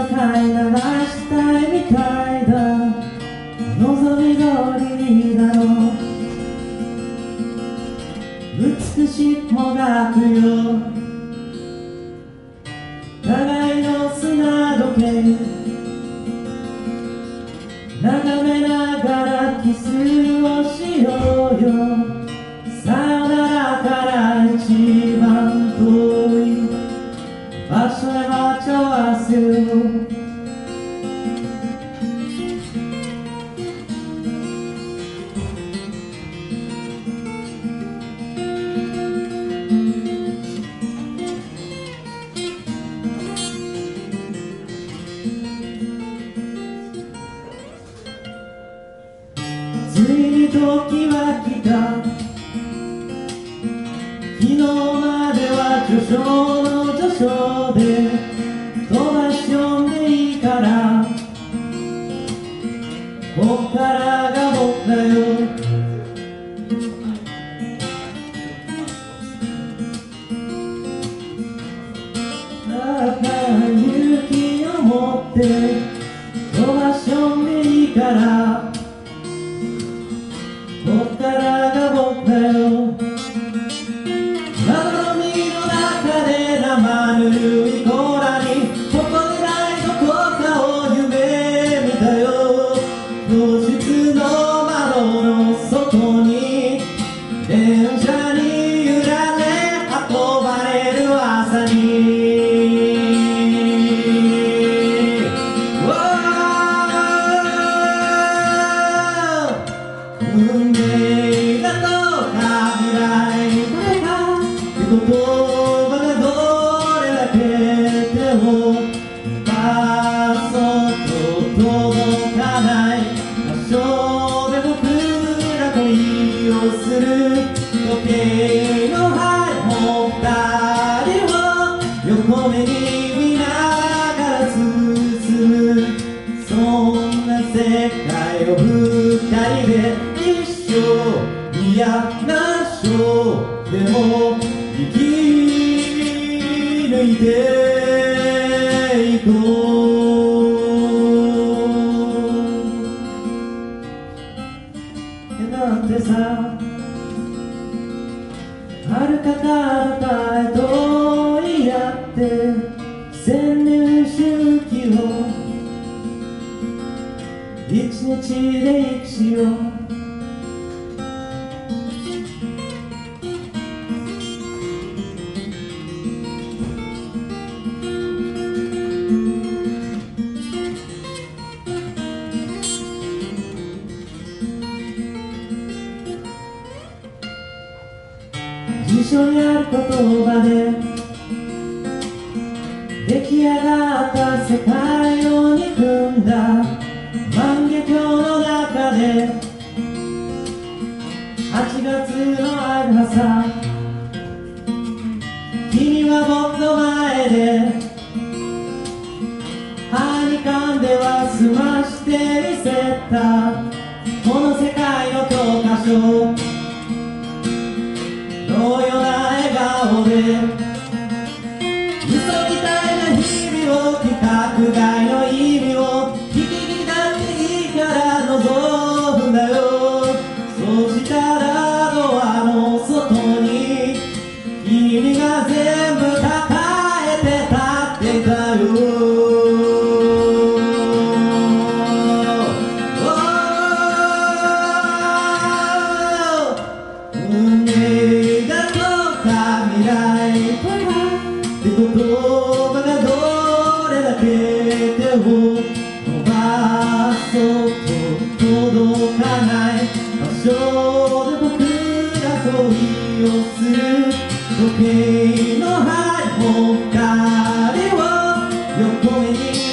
飼い流したいみたいだ。望み通りにだろう。美しいもがくよ。互いの砂時計眺めながらキスをしようよ。さよならから一番遠い場所へ待ち合わせよ。ついに時は来た。昨日までは序章の序章で飛ばし読んでいいから、こっからが僕だよ。だから勇気を持って飛ばし読んでいいから、こっからが僕だよ。窓の海の中で生ぬるいコーラにここでないどこかを夢見たよ。教室の窓の外に電車に揺られ運ばれる朝に運命だとか未来だとかって言葉がどれだけ手を出そうと届かない場所で僕ら恋をする。時計の針も二人を横目に見ながら進む。そんな世界を二人で一生嫌な章でも生き抜いていこう。だってさ、遥か彼方へと追いやって千年周期を一日で生きしよう。辞書にある言葉で出来上がった世界を憎んだ万華鏡の中で8月のある朝、君は僕の前で歯に噛んでは済ましてみせた。この世界の教科書のような笑顔で嘘みたいな日々を規格外の意味を引きだっていいから望んだよ。そうしたらドアの外に君が全部抱えて立ってたよ。運命だとか未来とかって言葉がどれだけ手を伸ばそうと届かない場所で僕ら恋をする。時計の針も二人を横目に